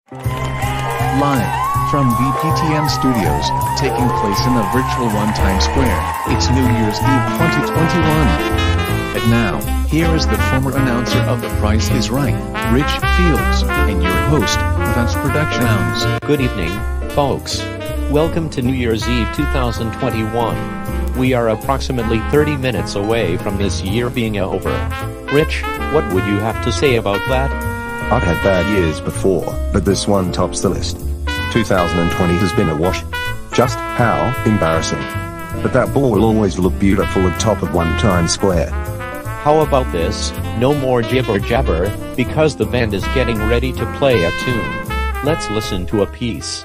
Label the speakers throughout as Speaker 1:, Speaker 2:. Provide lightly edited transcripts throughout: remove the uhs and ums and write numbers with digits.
Speaker 1: Live from VPTM Studios, taking place in a virtual Times Square, it's New Year's Eve 2021. And now, here is the former announcer of The Price is Right, Rich Fields, and your host, Vance Productions.
Speaker 2: Good evening, folks. Welcome to New Year's Eve 2021. We are approximately 30 minutes away from this year being over. Rich, what would you have to say about that?
Speaker 3: I've had bad years before, but this one tops the list. 2020 has been a wash. Just how embarrassing. But that ball will always look beautiful at top of Times Square.
Speaker 2: How about this? No more jibber jabber, because the band is getting ready to play a tune. Let's listen to a piece.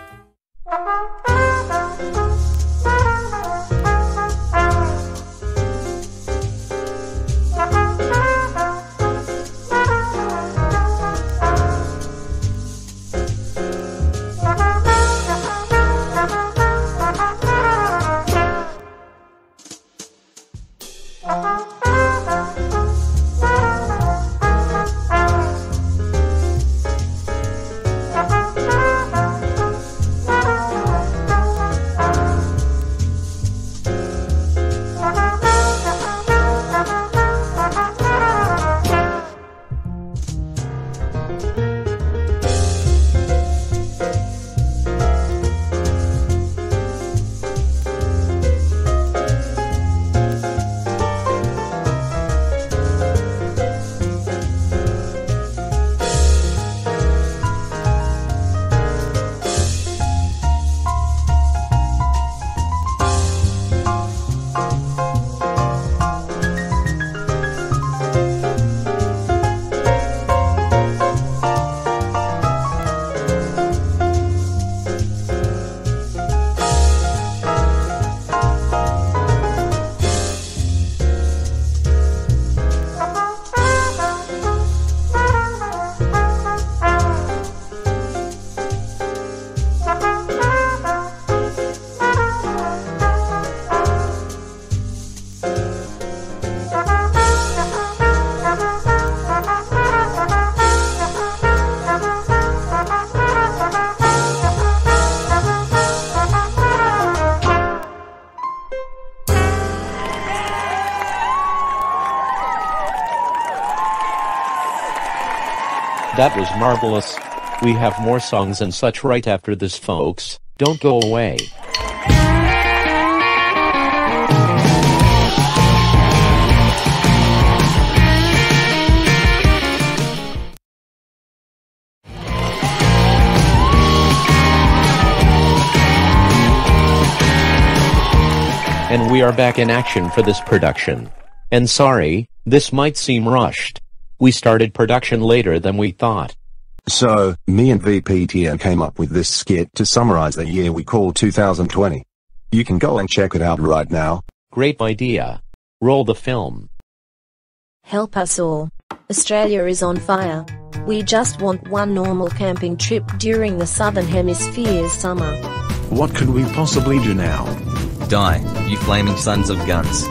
Speaker 2: That was marvelous. We have more songs and such right after this, folks. Don't go away. And we are back in action for this production. And sorry, this might seem rushed. We started production later than we thought.
Speaker 3: So, me and VPTM came up with this skit to summarize the year we call 2020. You can go and check it out right now.
Speaker 2: Great idea. Roll the film.
Speaker 4: Help us all. Australia is on fire. We just want one normal camping trip during the Southern Hemisphere's summer.
Speaker 1: What could we possibly do now?
Speaker 5: Die, you flaming sons of guns.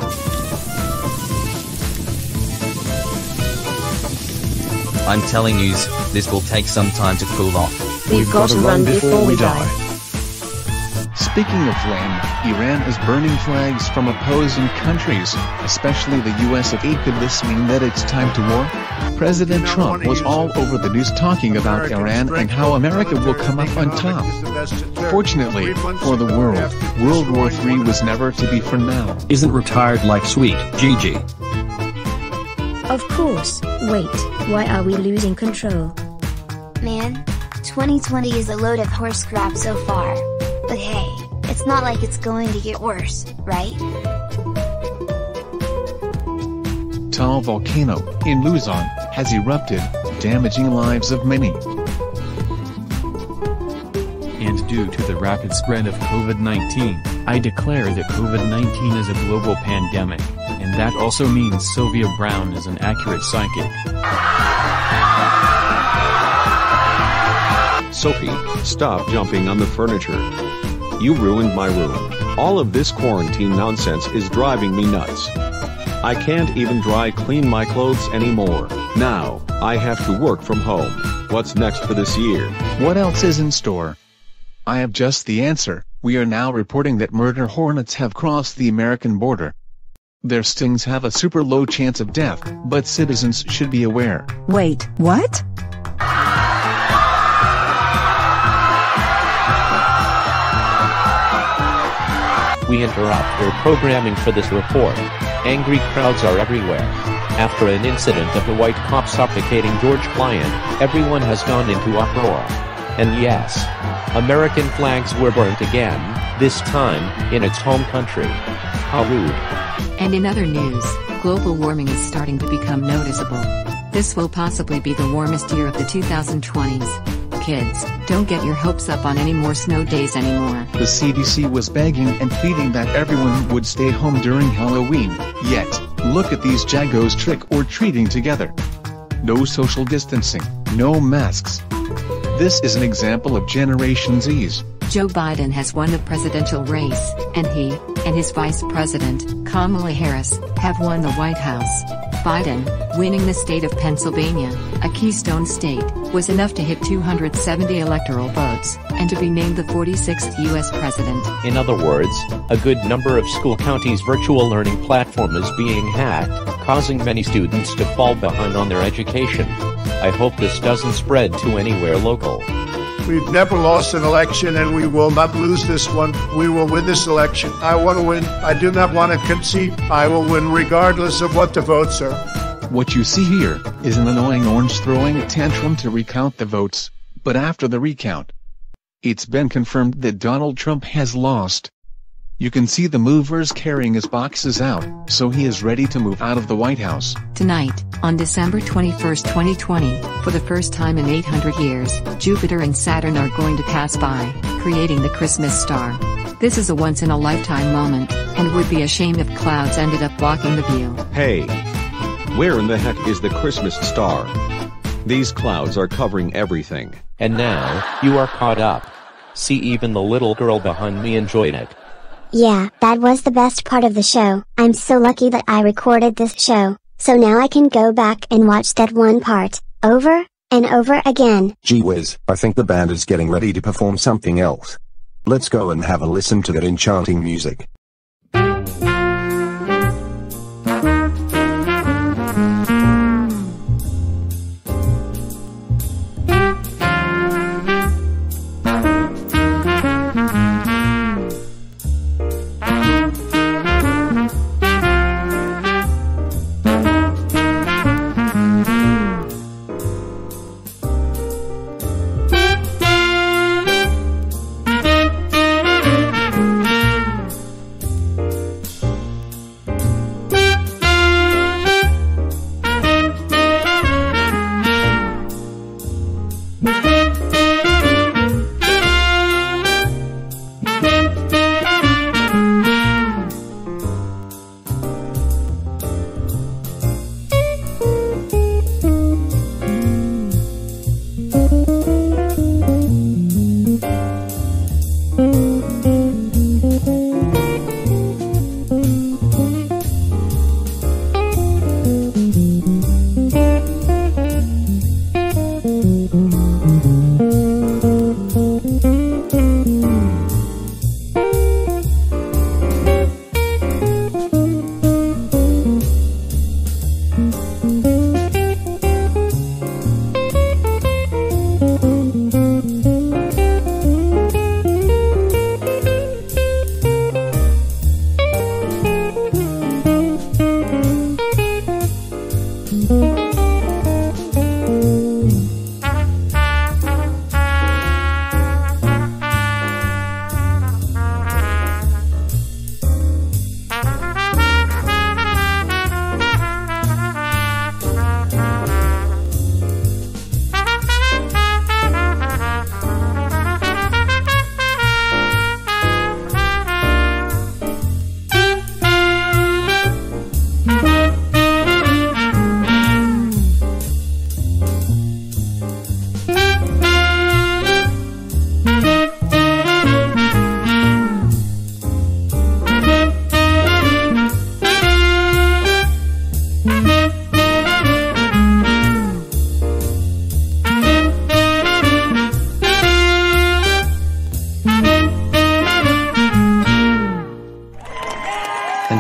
Speaker 5: I'm telling yous, this will take some time to cool off.
Speaker 4: We've got to run before we die.
Speaker 1: Speaking of flame, Iran is burning flags from opposing countries, especially the US. Could this mean that it's time to war? President Trump was all over the news talking about Iran and how America will come up on top. Fortunately, for the world, World War III was never to be for now.
Speaker 6: Isn't retired like sweet Gigi?
Speaker 7: Of course. Wait, why are we losing control?
Speaker 8: Man, 2020 is a load of horse crap so far. But hey, it's not like it's going to get worse, right?
Speaker 1: Taal volcano in Luzon has erupted, damaging lives of many.
Speaker 6: And due to the rapid spread of COVID-19, I declare that COVID-19 is a global pandemic, and that also means Sylvia Browne is an accurate psychic.
Speaker 9: Sophie, stop jumping on the furniture. You ruined my room. All of this quarantine nonsense is driving me nuts. I can't even dry clean my clothes anymore. Now, I have to work from home. What's next for this year?
Speaker 1: What else is in store? I have just the answer. We are now reporting that murder hornets have crossed the American border. Their stings have a super low chance of death, but citizens should be aware.
Speaker 10: Wait, what?
Speaker 2: We interrupt your programming for this report. Angry crowds are everywhere. After an incident of the white cop suffocating George Floyd, everyone has gone into uproar. And yes, American flags were burnt again, this time, in its home country. How rude.
Speaker 11: And in other news, global warming is starting to become noticeable. This will possibly be the warmest year of the 2020s. Kids, don't get your hopes up on any more snow days anymore.
Speaker 1: The CDC was begging and pleading that everyone would stay home during Halloween, yet, look at these jaggos trick-or-treating together. No social distancing, no masks. This is an example of Generation Z's.
Speaker 11: Joe Biden has won the presidential race, and he, and his vice president, Kamala Harris, have won the White House. Biden, winning the state of Pennsylvania, a keystone state, was enough to hit 270 electoral votes, and to be named the 46th U.S. president.
Speaker 2: In other words, a good number of school counties' virtual learning platform is being hacked, causing many students to fall behind on their education. I hope this doesn't spread to anywhere local.
Speaker 12: We've never lost an election, and we will not lose this one. We will win this election. I want to win. I do not want to concede. I will win regardless of what the votes are.
Speaker 1: What you see here is an annoying orange throwing a tantrum to recount the votes, but after the recount, it's been confirmed that Donald Trump has lost. You can see the movers carrying his boxes out, so he is ready to move out of the White House.
Speaker 11: Tonight, on December 21st, 2020, for the first time in 800 years, Jupiter and Saturn are going to pass by, creating the Christmas star. This is a once-in-a-lifetime moment, and would be a shame if clouds ended up blocking the view.
Speaker 9: Hey! Where in the heck is the Christmas star? These clouds are covering everything.
Speaker 2: And now, you are caught up. See, even the little girl behind me enjoyed it.
Speaker 13: Yeah, that was the best part of the show. I'm so lucky that I recorded this show, so now I can go back and watch that one part, over and over again.
Speaker 3: Gee whiz, I think the band is getting ready to perform something else. Let's go and have a listen to that enchanting music.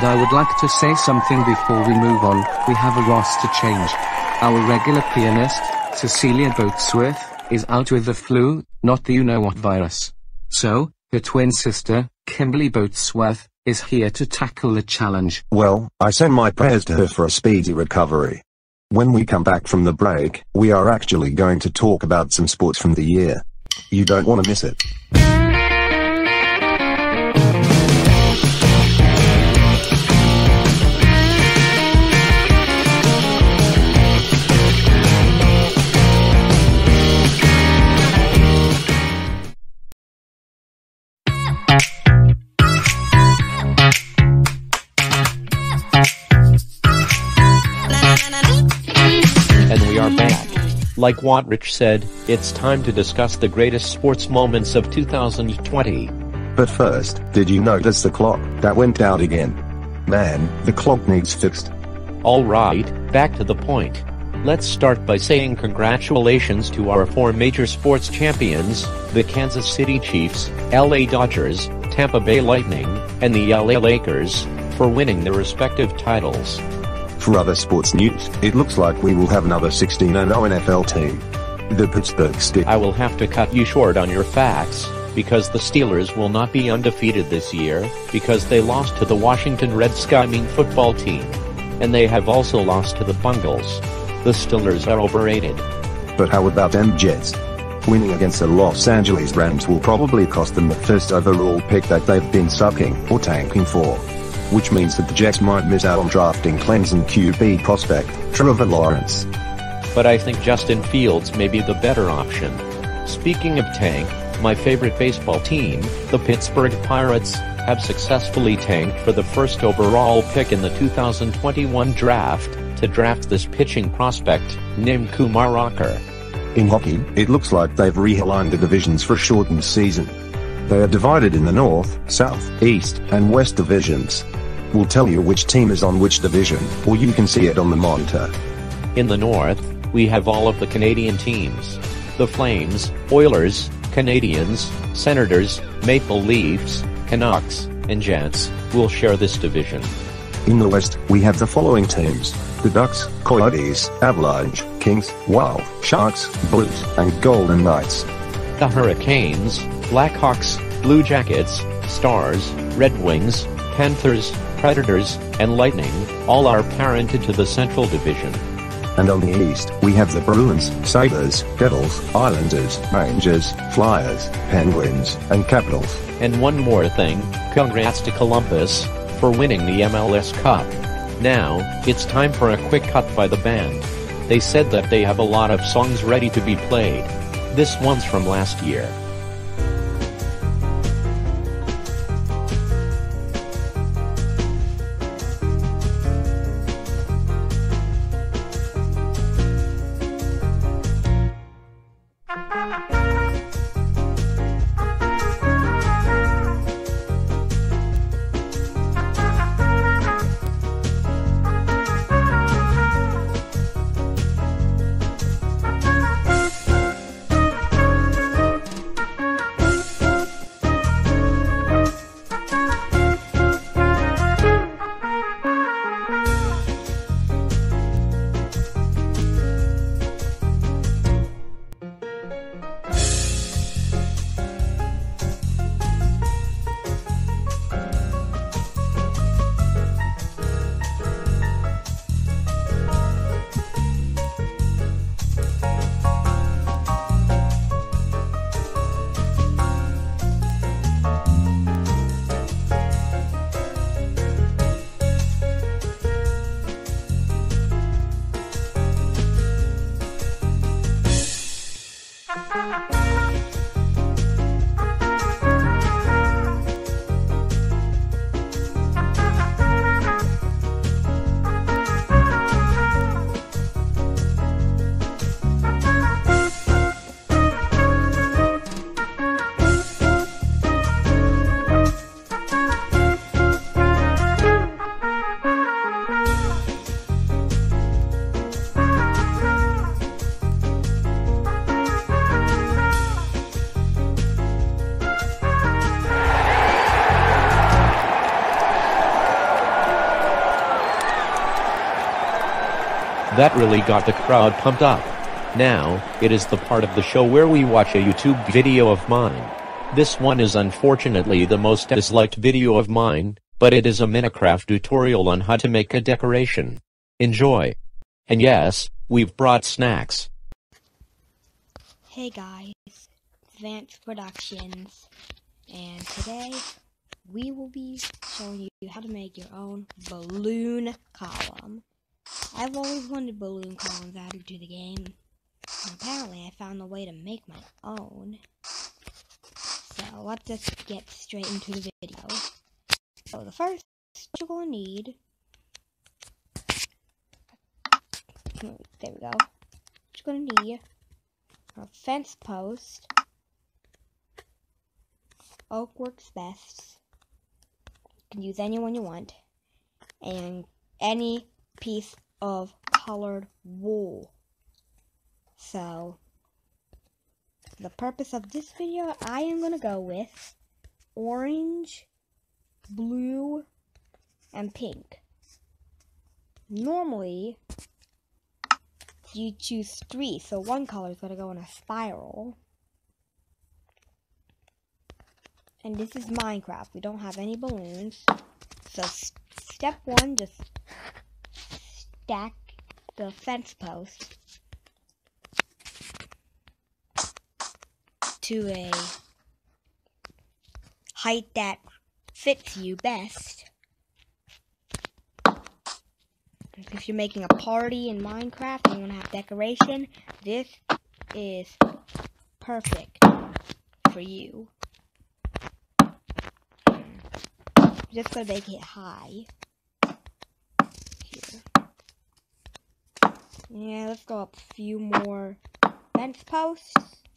Speaker 10: And I would like to say something before we move on. We have a roster change. Our regular pianist, Cecilia Boatsworth, is out with the flu, not the you-know-what virus. So, her twin sister, Kimberly Boatsworth, is here to tackle the challenge.
Speaker 3: Well, I send my prayers to her for a speedy recovery. When we come back from the break, we are actually going to talk about some sports from the year. You don't want to miss it.
Speaker 2: Like what Rich said, it's time to discuss the greatest sports moments of 2020.
Speaker 3: But first, did you notice the clock that went out again? Man, the clock needs fixed.
Speaker 2: Alright, back to the point. Let's start by saying congratulations to our 4 major sports champions, the Kansas City Chiefs, LA Dodgers, Tampa Bay Lightning, and the LA Lakers, for winning their respective titles.
Speaker 3: For other sports news, it looks like we will have another 16-0 NFL team. The Pittsburgh Steelers.
Speaker 2: I will have to cut you short on your facts, because the Steelers will not be undefeated this year, because they lost to the Washington Redskins football team. And they have also lost to the Bengals. The Steelers are overrated.
Speaker 3: But how about them Jets? Winning against the Los Angeles Rams will probably cost them the first overall pick that they've been sucking or tanking for. Which means that the Jets might miss out on drafting Clemson QB prospect, Trevor Lawrence.
Speaker 2: But I think Justin Fields may be the better option. Speaking of tank, my favorite baseball team, the Pittsburgh Pirates, have successfully tanked for the first overall pick in the 2021 draft, to draft this pitching prospect, named Kumar Rocker.
Speaker 3: In hockey, it looks like they've realigned the divisions for a shortened season. They are divided in the North, South, East, and West divisions. We'll tell you which team is on which division, or you can see it on the monitor.
Speaker 2: In the North, we have all of the Canadian teams. The Flames, Oilers, Canadiens, Senators, Maple Leafs, Canucks, and Jets will share this division.
Speaker 3: In the West, we have the following teams: the Ducks, Coyotes, Avalanche, Kings, Wild, Sharks, Blues, and Golden Knights.
Speaker 2: The Hurricanes, Blackhawks, Blue Jackets, Stars, Red Wings, Panthers, Predators, and Lightning, all are parented to the Central Division.
Speaker 3: And on the East, we have the Bruins, Sabres, Devils, Islanders, Rangers, Flyers, Penguins, and Capitals.
Speaker 2: And one more thing, congrats to Columbus, for winning the MLS Cup. Now, it's time for a quick cut by the band. They said that they have a lot of songs ready to be played. This one's from last year. That really got the crowd pumped up. Now, it is the part of the show where we watch a YouTube video of mine. This one is unfortunately the most disliked video of mine, but it is a Minecraft tutorial on how to make a decoration. Enjoy. And yes, we've brought snacks.
Speaker 14: Hey guys, Advanced Productions, and today we will be showing you how to make your own balloon column. I've always wanted balloon columns added to the game, and apparently I found a way to make my own. So let's just get straight into the video. So the first what you're going to need, there we go, what you're going to need a fence post. Oak works best. You can use any one you want. And any piece of colored wool. So, for the purpose of this video, I am going to go with orange, blue, and pink. Normally, you choose 3, so one color is going to go in a spiral. And this is Minecraft. We don't have any balloons. So step 1, just stack the fence post to a height that fits you best. If you're making a party in Minecraft and you want to have decoration, this is perfect for you. Just gonna make it high. Here. Yeah, let's go up a few more fence posts.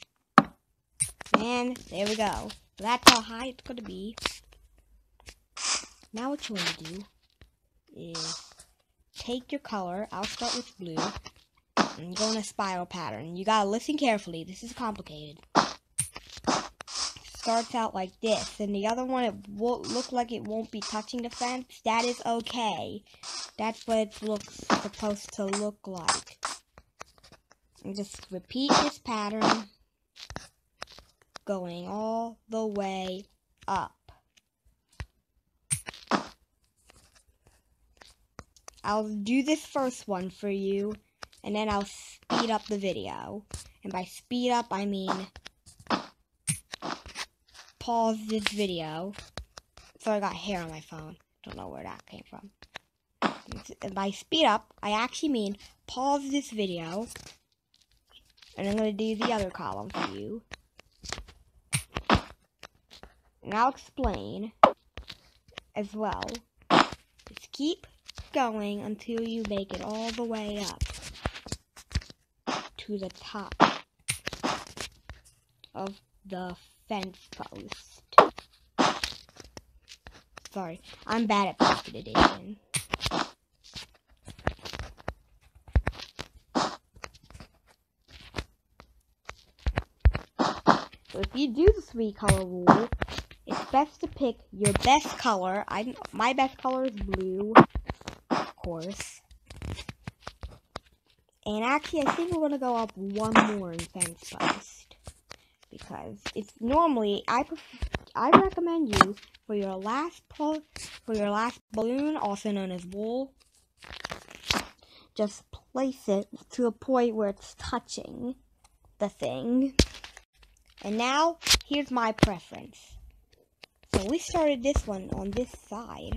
Speaker 14: And there we go. That's how high it's gonna be. Now what you want to do is take your color. I'll start with blue. And go in a spiral pattern. You gotta listen carefully. This is complicated. Starts out like this, and the other one, it will look like it won't be touching the fence. That is okay. That's what it looks supposed to look like. And just repeat this pattern going all the way up. I'll do this first one for you, and then I'll speed up the video. And by speed up, I mean pause this video. So I got hair on my phone. Don't know where that came from. And by speed up, I actually mean pause this video. And I'm going to do the other column for you. And I'll explain as well. Just keep going until you make it all the way up to the top of the fence post. Sorry, I'm bad at pocket edition. So if you do the 3-color rule, it's best to pick your best color. My best color is blue, of course. And actually, I think we're gonna go up one more in fence post. Because it's normally, I recommend you for your last balloon, also known as wool, just place it to a point where it's touching the thing. And now here's my preference. So we started this one on this side,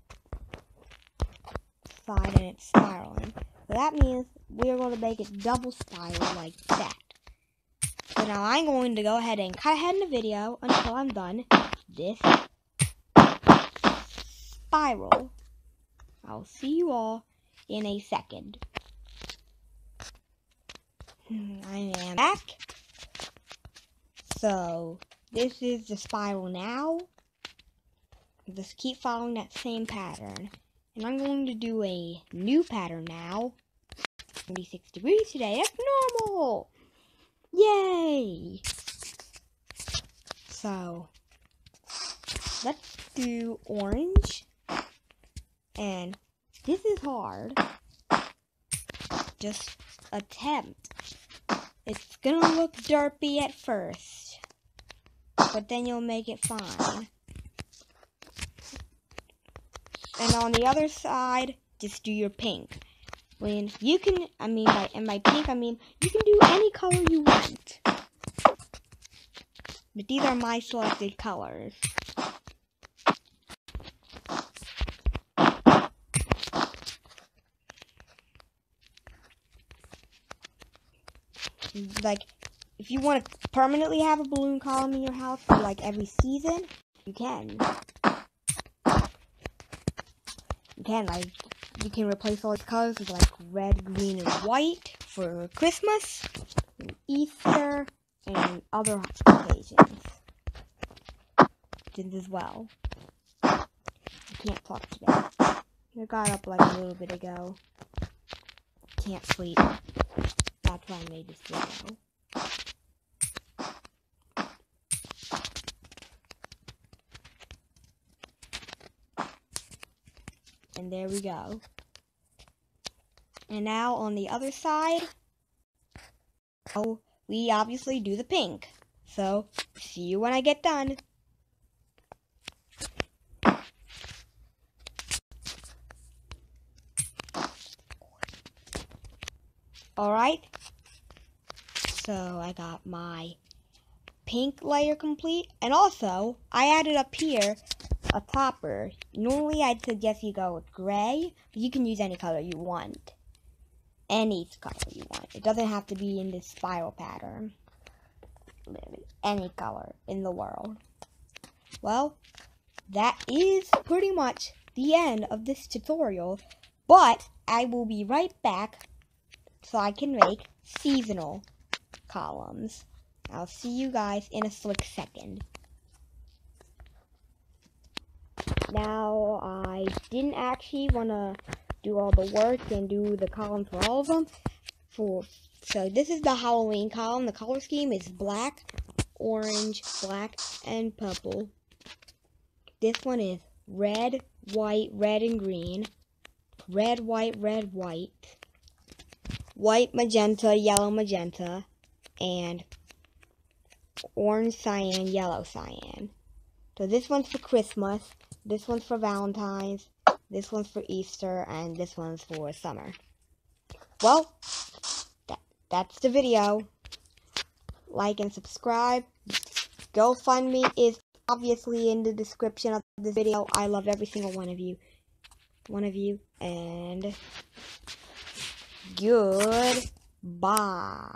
Speaker 14: and it's spiraling. So that means we're going to make it double spiral like that. So now I'm going to go ahead and cut ahead in the video until I'm done this spiral. I'll see you all in a second. I am back. So this is the spiral now. Just keep following that same pattern. And I'm going to do a new pattern now. 36 degrees today. That's normal. Yay! So, let's do orange. And this is hard. just attempt. It's gonna look derpy at first, but then you'll make it fine. And on the other side, just do your pink. When you can, by pink, you can do any color you want. But these are my selected colors. Like, if you want to permanently have a balloon column in your house for like every season, you can. You can replace all these colors with like red, green, and white for Christmas, and Easter, and other occasions as well. I can't talk today. I got up like a little bit ago. Can't sleep. That's why I made this video. And there we go. And now on the other side, we obviously do the pink. So, see you when I get done. Alright. So, I got my pink layer complete. And also, I added up here a topper. Normally, I'd suggest you go with gray, but you can use any color you want. Any color you want. It doesn't have to be in this spiral pattern. Literally, any color in the world. Well, that is pretty much the end of this tutorial, but I will be right back so I can make seasonal columns. I'll see you guys in a slick second. Now, I didn't actually want to do all the work and do the column for all of them. So this is the Halloween column. The color scheme is black, orange, black, and purple. This one is red, white, red, and green. Red, white, white. White, magenta, yellow, magenta. And orange, cyan, yellow, cyan. So this one's for Christmas. This one's for Valentine's. This one's for Easter. And this one's for summer. Well, that's the video. Like and subscribe. GoFundMe is obviously in the description of this video. I love every single one of you. And goodbye.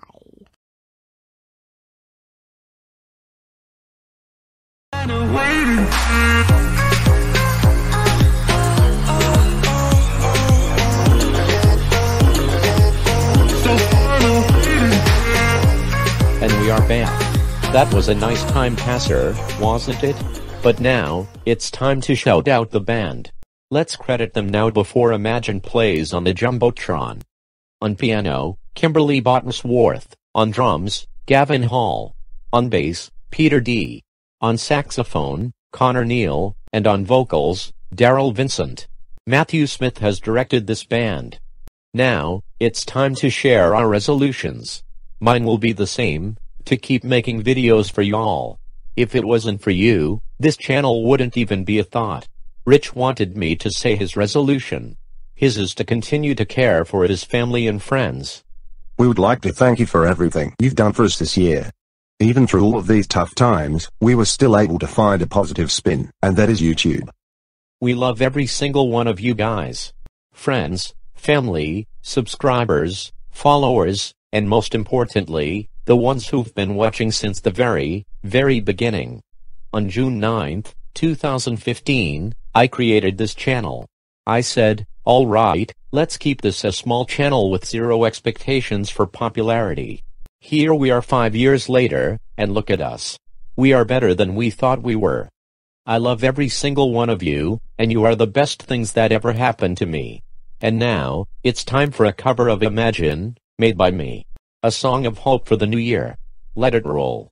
Speaker 2: And we are back. That was a nice time passer, wasn't it? But now, it's time to shout out the band. Let's credit them now before Imagine plays on the Jumbotron. On piano, Kimberly Bottomsworth. On drums, Gavin Hall. On bass, Peter D. On saxophone, Connor Neal. And on vocals, Daryl Vincent. Matthew Smith has directed this band. Now, it's time to share our resolutions. Mine will be the same, to keep making videos for y'all. If it wasn't for you, this channel wouldn't even be a thought. Rich wanted me to say his resolution. His is to continue to care for his family and friends.
Speaker 3: We would like to thank you for everything you've done for us this year. Even through all of these tough times, we were still able to find a positive spin, and that is YouTube.
Speaker 2: We love every single one of you guys. Friends, family, subscribers, followers, and most importantly, the ones who've been watching since the very, very beginning. On June 9th, 2015, I created this channel. I said, alright, let's keep this a small channel with zero expectations for popularity. Here we are 5 years later, and look at us. We are better than we thought we were. I love every single one of you, and you are the best things that ever happened to me. And now, it's time for a cover of Imagine, made by me. A song of hope for the new year. Let it roll.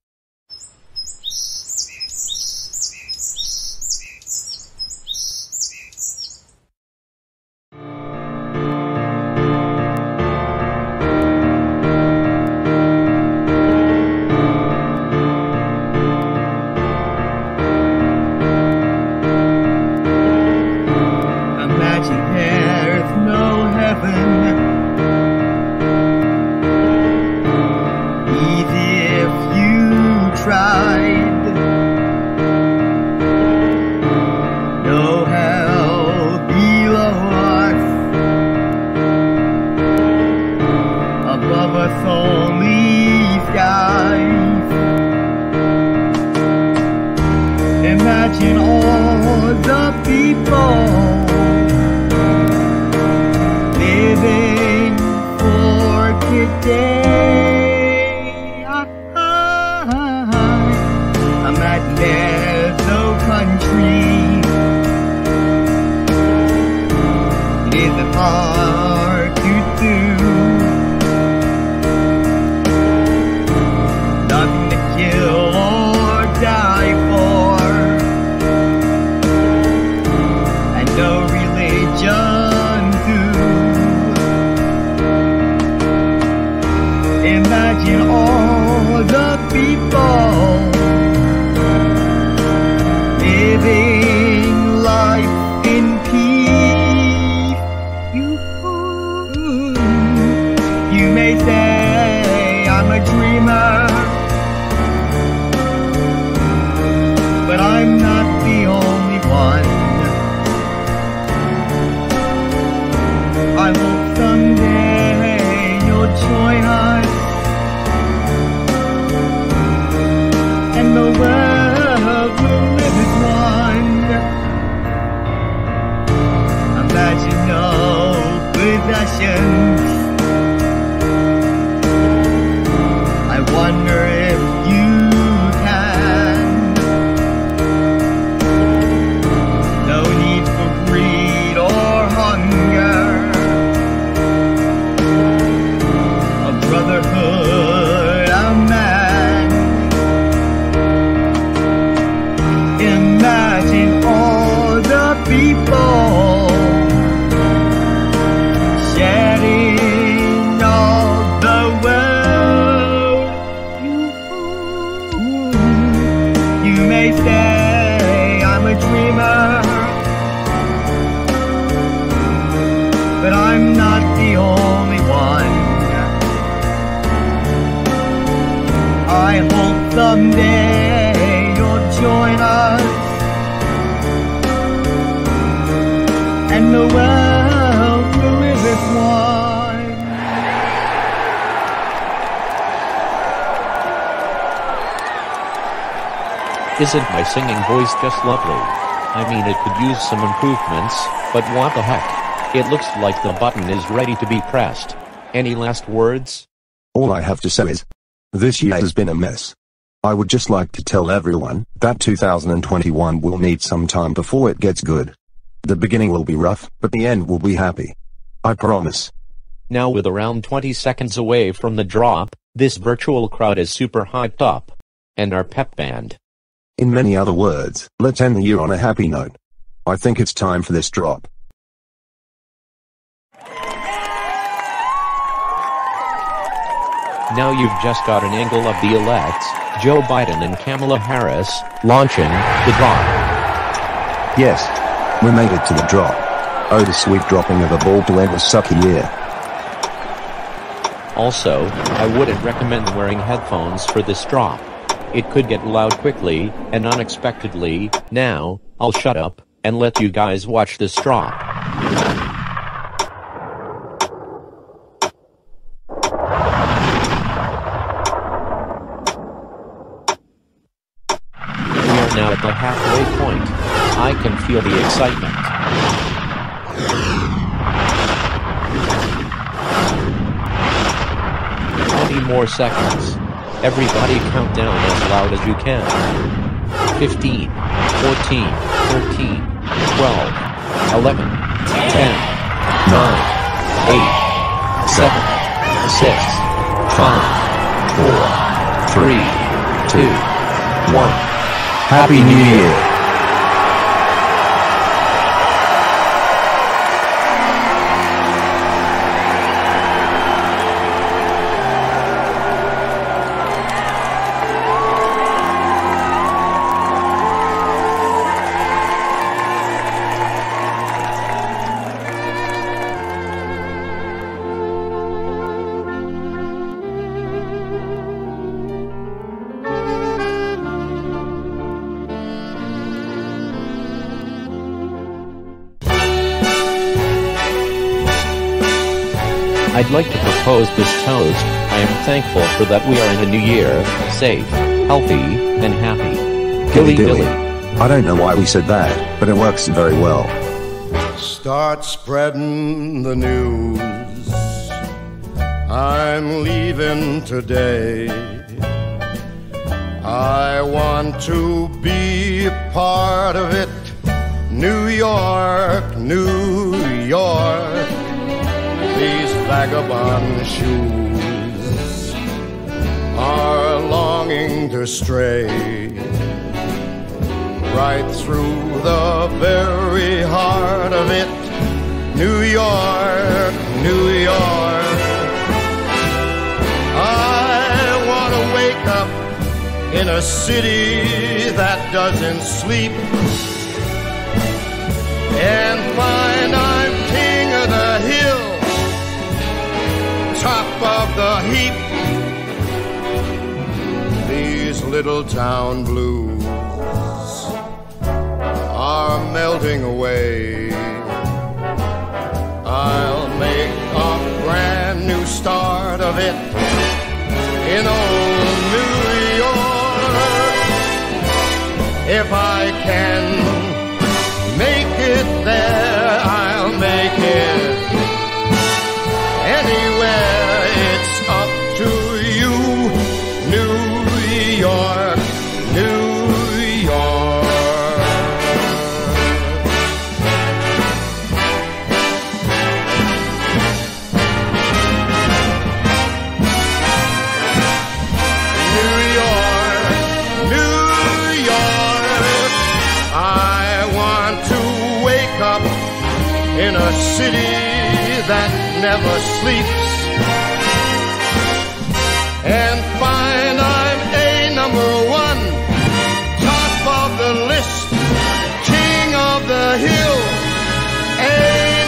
Speaker 15: Imagine all the people living for today. Imagine there's no country. It isn't hard to do. Nothing to kill or die for, and no religion too. Imagine all the people living life in peace. You may say I'm a dreamer, but I'm not the only one. I hope someday you'll join us, and the world will live as one. Imagine no possessions. I wonder if you can. No need for greed or hunger. A brotherhood, a man. Imagine all the people sharing all the world. You may say I'm a dreamer, but I'm not the only one. I hope someday you'll join us, and the world will live as one.
Speaker 2: Isn't my singing voice just lovely? I mean, it could use some improvements, but what the heck? It looks like the button is ready to be pressed. Any last words?
Speaker 3: All I have to say is, this year has been a mess. I would just like to tell everyone that 2021 will need some time before it gets good. The beginning will be rough, but the end will be happy. I promise.
Speaker 2: Now with around 20 seconds away from the drop, this virtual crowd is super hyped up. And our pep band.
Speaker 3: In many other words, let's end the year on a happy note. I think it's time for this drop.
Speaker 2: Now you've just got an angle of the elects, Joe Biden and Kamala Harris, launching the drop.
Speaker 3: Yes. We made it to the drop. Oh, the sweet dropping of a ball to end a sucky year.
Speaker 2: Also, I wouldn't recommend wearing headphones for this drop. It could get loud quickly and unexpectedly. Now, I'll shut up and let you guys watch this drop. We are now at the halfway point. I can feel the excitement. More seconds. Everybody count down as loud as you can. 15, 14, 13, 12, 11, 10, 9, 8, 7, 6, 5, 4, 3, 2, 1.
Speaker 3: Happy New Year!
Speaker 2: I'd like to propose this toast. I am thankful for that we are in a new year, safe, healthy, and happy.
Speaker 3: Dilly dilly. I don't know why we said that, but it works very well.
Speaker 16: Start spreading the news. I'm leaving today. I want to be a part of it. New York, New York. These vagabond shoes are longing to stray right through the very heart of it. New York, New York. I want to wake up in a city that doesn't sleep and find I'm king of the hill, top of the heap. These little town blues are melting away. I'll make a brand new start of it in old New York. If I can make it there, I'll make it anywhere. It's up to you, New York, New York. In a city that never sleeps and find I'm a number one, top of the list, king of the hill, a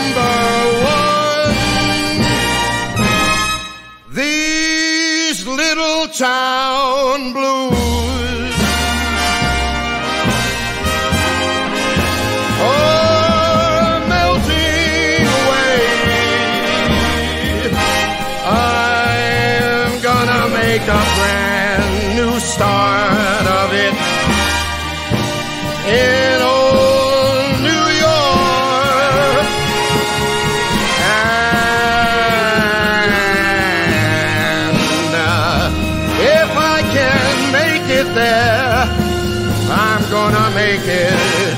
Speaker 16: number one. These little town blues make a brand new start of it in old New York. And if I can make it there, I'm gonna make it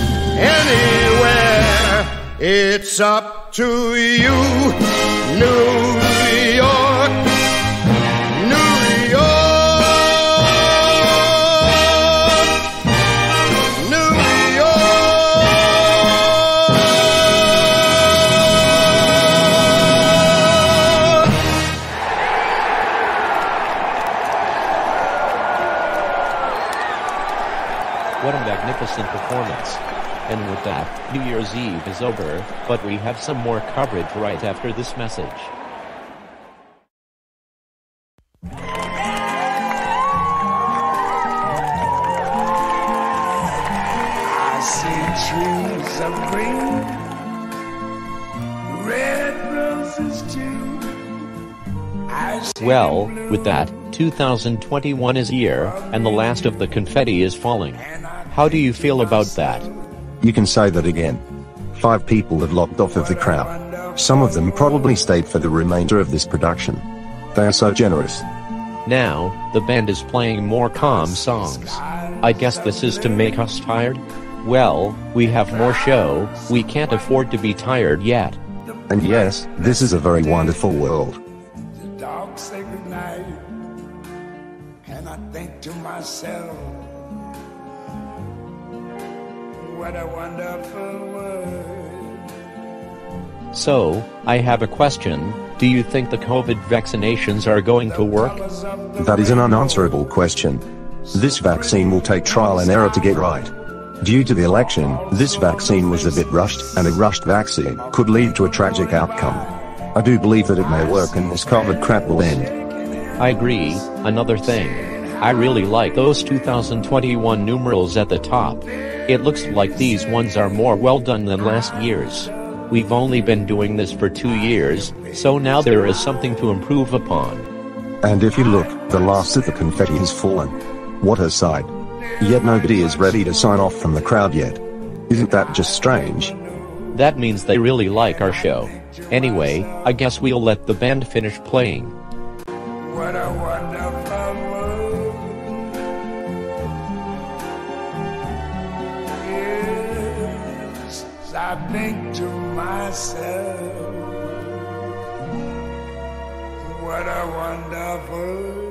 Speaker 16: anywhere. It's up to you, New York.
Speaker 2: What a magnificent performance. And with that, New Year's Eve is over, but we have some more coverage right after this message.
Speaker 17: I see trees of green, red roses too.
Speaker 2: Well, with that, 2021 is here, and the last of the confetti is falling. How do you feel about that?
Speaker 3: You can say that again. 5 people have locked off of the crowd. Some of them probably stayed for the remainder of this production. They are so generous.
Speaker 2: Now, the band is playing more calm songs. I guess this is to make us tired? Well, we have more show, we can't afford to be tired yet.
Speaker 3: And yes, this is a very wonderful world.
Speaker 17: Dogs say goodnight, and I think to myself, what a wonderful world.
Speaker 2: So, I have a question. Do you think the COVID vaccinations are going to work?
Speaker 3: That is an unanswerable question. This vaccine will take trial and error to get right. Due to the election, this vaccine was a bit rushed, and a rushed vaccine could lead to a tragic outcome. I do believe that it may work and this COVID crap will end.
Speaker 2: I agree. Another thing. I really like those 2021 numerals at the top. It looks like these ones are more well done than last year's. We've only been doing this for 2 years, so now there is something to improve upon.
Speaker 3: And if you look, the last of the confetti has fallen. What a sight. Yet nobody is ready to sign off from the crowd yet. Isn't that just strange?
Speaker 2: That means they really like our show. Anyway, I guess we'll let the band finish playing.
Speaker 17: What a wonderful world. Yes, I think to myself, what a wonderful world.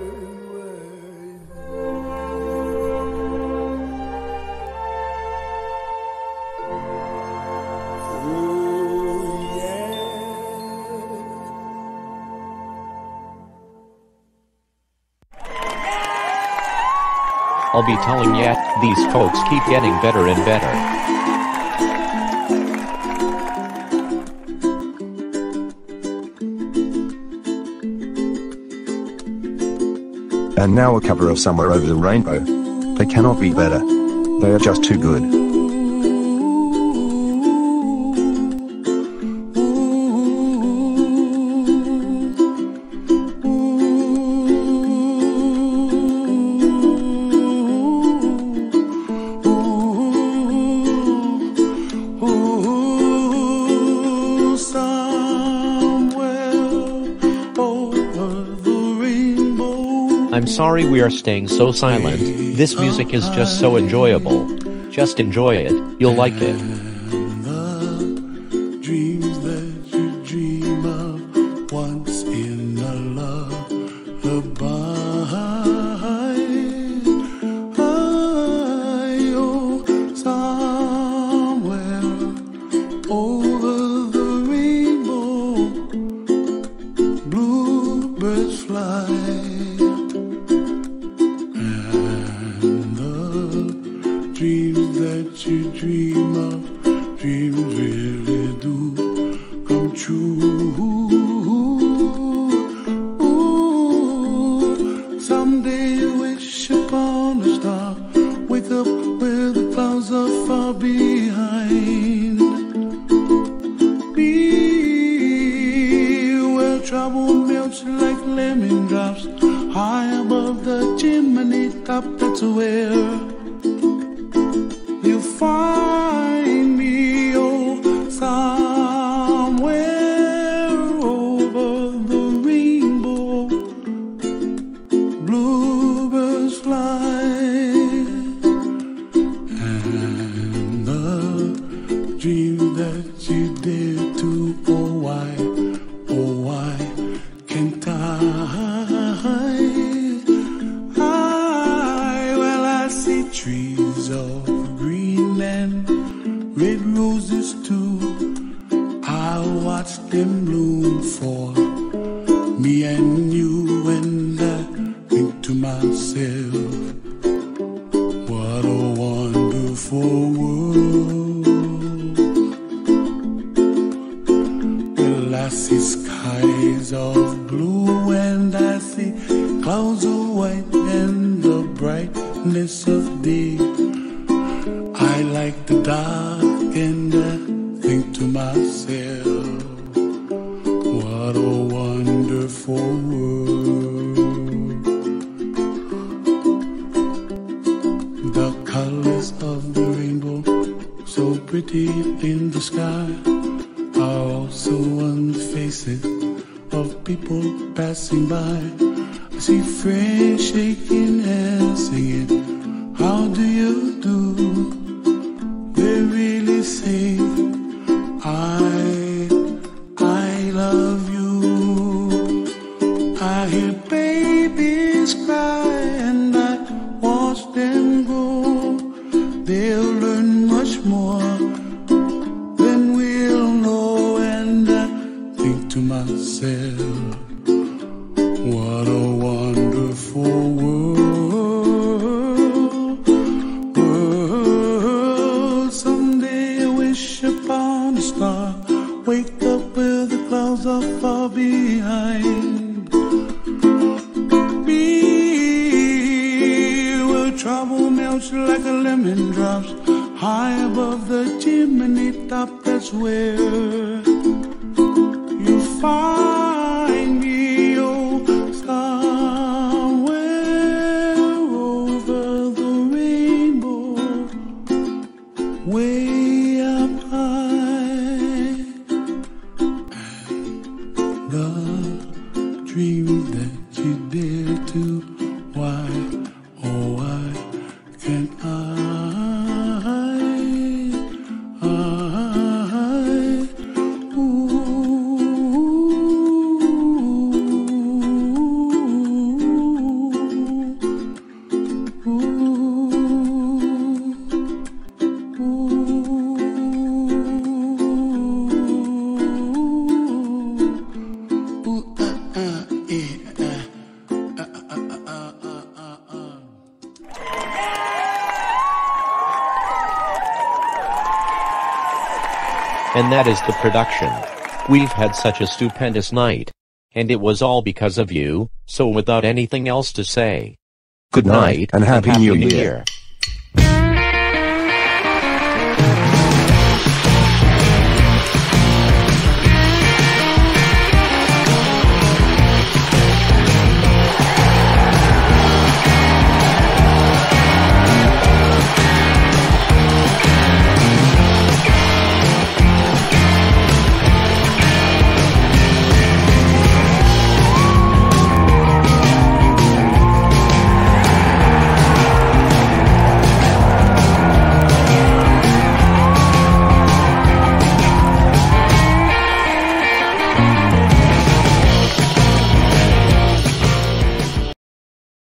Speaker 2: I'll be telling ya, these folks keep getting better and better.
Speaker 3: And now a cover of Somewhere Over the Rainbow. They cannot be better. They are just too good.
Speaker 2: I'm sorry we are staying so silent, this music is just so enjoyable. Just enjoy it, you'll like it.
Speaker 17: Dreams that you dream of once in a lullaby. Oh, somewhere over the rainbow, bluebirds fly. Dreams that you dream of, dreams really do come true. Ooh, someday wish upon a star, wake up where the clouds are far behind. Be where trouble melts like lemon drops, high above the chimney top, that's where you find me, oh, somewhere over the rainbow, bluebirds fly, and the dream that you dare to, oh why can't I? Well, I see trees of Greenland, red roses too. I'll watch them bloom for me and you, and I think to myself, what a wonderful world. Well, I see skies of blue, and I see clouds of white, and the brightness of day. I like the dark, and I think to myself, what a wonderful world. The colors of the rainbow, so pretty in the sky, are also on the faces of people passing by. I see friends shaking hands, singing, how do you do? They really say, I love you. I hear babies cry, and I watch them grow. They'll learn much more than we'll know, and I think to myself, what a wonderful world. Someday I wish upon a star, wake up where the clouds are far behind. Be where trouble melts like a lemon drops, high above the chimney top, that's where you find me, oh, somewhere over the rainbow.
Speaker 2: And that is the production. We've had such a stupendous night. And it was all because of you, so without anything else to say,
Speaker 3: Good night and Happy New Year.